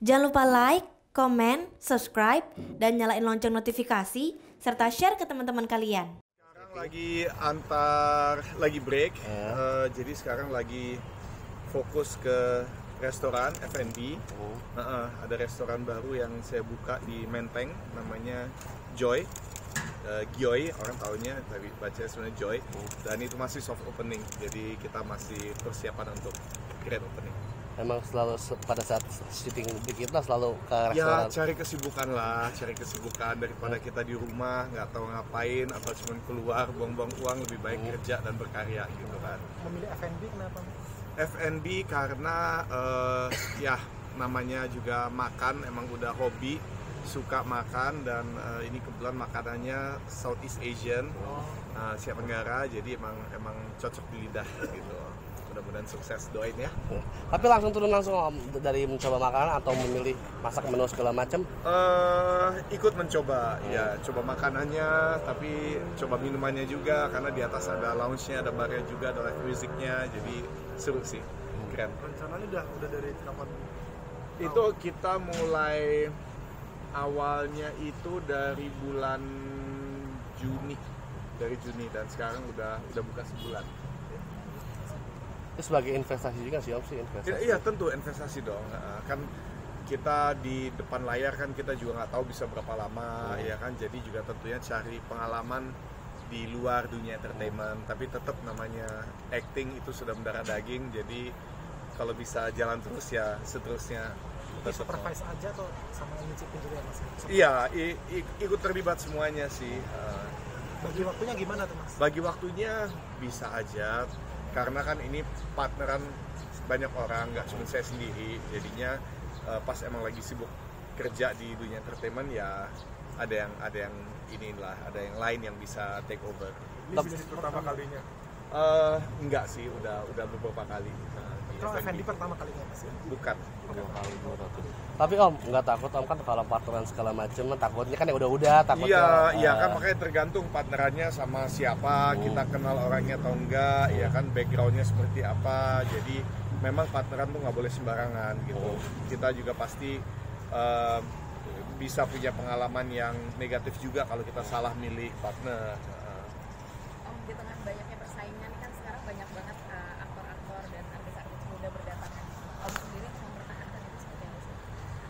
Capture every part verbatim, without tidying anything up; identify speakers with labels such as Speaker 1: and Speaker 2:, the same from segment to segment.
Speaker 1: Jangan lupa like, komen, subscribe, dan nyalain lonceng notifikasi, serta share ke teman-teman kalian.
Speaker 2: Sekarang lagi antar, lagi break,
Speaker 3: yeah.
Speaker 2: uh, jadi sekarang lagi fokus ke restoran F and B.
Speaker 3: Oh.
Speaker 2: Nah, uh, ada restoran baru yang saya buka di Menteng, namanya Joy. Uh, Gyoy, orang taunya, tapi baca sebenarnya Joy. Oh. Dan itu masih soft opening, jadi kita masih persiapan untuk grand opening.
Speaker 3: Emang selalu pada saat syuting di kita selalu ke
Speaker 2: Ya,
Speaker 3: restoran?
Speaker 2: cari kesibukan lah, cari kesibukan daripada kita di rumah nggak tahu ngapain atau cuma keluar buang-buang uang, lebih baik hmm. kerja dan berkarya gitu kan.
Speaker 4: Memilih F and B kenapa?
Speaker 2: F and B karena uh, ya namanya juga makan, emang udah hobi, suka makan, dan uh, ini kebetulan makanannya Southeast Asian, uh, Asia Tenggara, jadi emang emang cocok di lidah gitu. Mudah-mudahan sukses, doain ya.
Speaker 3: Tapi langsung turun langsung om dari mencoba makanan atau memilih masak menu segala macam?
Speaker 2: Uh, ikut mencoba, hmm. ya coba makanannya, tapi coba minumannya juga karena di atas ada lounge-nya, ada barnya juga, ada live musicnya, jadi seru sih, keren.
Speaker 4: Rencananya udah udah dari kapan?
Speaker 2: Itu kita mulai awalnya itu dari bulan Juni, dari Juni dan sekarang udah udah buka sebulan.
Speaker 3: Itu sebagai investasi juga sih om sih investasi.
Speaker 2: Ya, iya tentu investasi dong, nah, kan kita di depan layar kan kita juga nggak tahu bisa berapa lama, hmm. ya kan, jadi juga tentunya cari pengalaman di luar dunia entertainment, tapi tetap namanya acting itu sudah mendarah daging, jadi kalau bisa jalan terus ya seterusnya.
Speaker 4: Di supervise aja atau sama nyicipin juga ya mas?
Speaker 2: Iya, i- i- ikut terlibat semuanya sih. Uh,
Speaker 4: bagi waktunya gimana tuh mas?
Speaker 2: Bagi waktunya bisa aja, karena kan ini partneran banyak orang, nggak cuma saya sendiri, jadinya uh, pas emang lagi sibuk kerja di dunia entertainment ya ada yang ada yang inilah, ada yang lain yang bisa take over.
Speaker 4: Ini bisnis pertama kalinya?
Speaker 2: Uh, enggak sih, udah udah beberapa kali. Nah,
Speaker 4: itu F and B pertama kalinya mas?
Speaker 2: Bukan.
Speaker 3: Dua kali, dua kali. Tapi om nggak takut om kan kalau partneran segala macam takutnya kan ya udah-udah takutnya.
Speaker 2: Iya,
Speaker 3: uh,
Speaker 2: iya kan makanya tergantung partnerannya sama siapa, hmm. kita kenal orangnya atau enggak, hmm. ya kan backgroundnya seperti apa. Jadi memang partneran tuh nggak boleh sembarangan gitu. Hmm. Kita juga pasti uh, bisa punya pengalaman yang negatif juga kalau kita salah milih partner.
Speaker 5: Om, di tengah banyaknya persaingan kan sekarang banyak banget uh, aktor-aktor dan artis-artis muda berdatangan. Om sendiri mempertahankan itu seperti apa sih?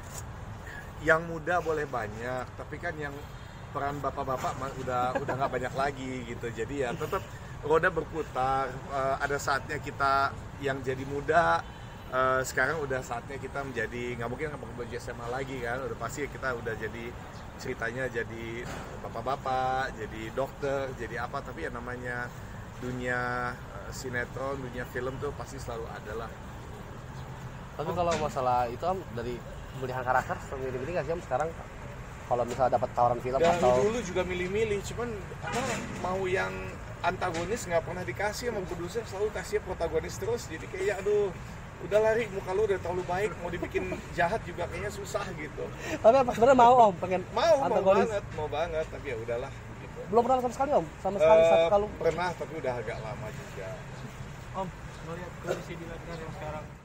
Speaker 2: Yang muda boleh banyak, tapi kan yang peran bapak-bapak udah udah nggak banyak lagi gitu. Jadi ya tetap roda berputar. Uh, ada saatnya kita yang jadi muda. Uh, sekarang udah saatnya kita menjadi, nggak mungkin pakai baju S M A lagi kan, udah pasti kita udah jadi ceritanya jadi bapak-bapak, jadi dokter, jadi apa, tapi ya namanya dunia uh, sinetron, dunia film tuh pasti selalu ada lah.
Speaker 3: Tapi kalau masalah itu om dari pemilihan karakter milih-milih nggak sih om sekarang? Kalau misalnya dapat tawaran film
Speaker 2: Dan
Speaker 3: atau
Speaker 2: dulu juga milih-milih, cuman apa, mau yang antagonis nggak pernah dikasih sama produser, selalu kasih protagonis terus, jadi kayak aduh udah lari, muka lu udah terlalu baik, mau dibikin jahat juga kayaknya susah gitu.
Speaker 3: Tapi apa sebenarnya mau om pengen
Speaker 2: mau
Speaker 3: antagonis?
Speaker 2: mau banget mau banget tapi ya udahlah gitu.
Speaker 3: Belum pernah sama sekali om sama sekali
Speaker 2: uh,
Speaker 3: satu kali
Speaker 2: pernah tapi udah agak lama juga.
Speaker 4: Om, ngeliat kondisi di Ledger yang sekarang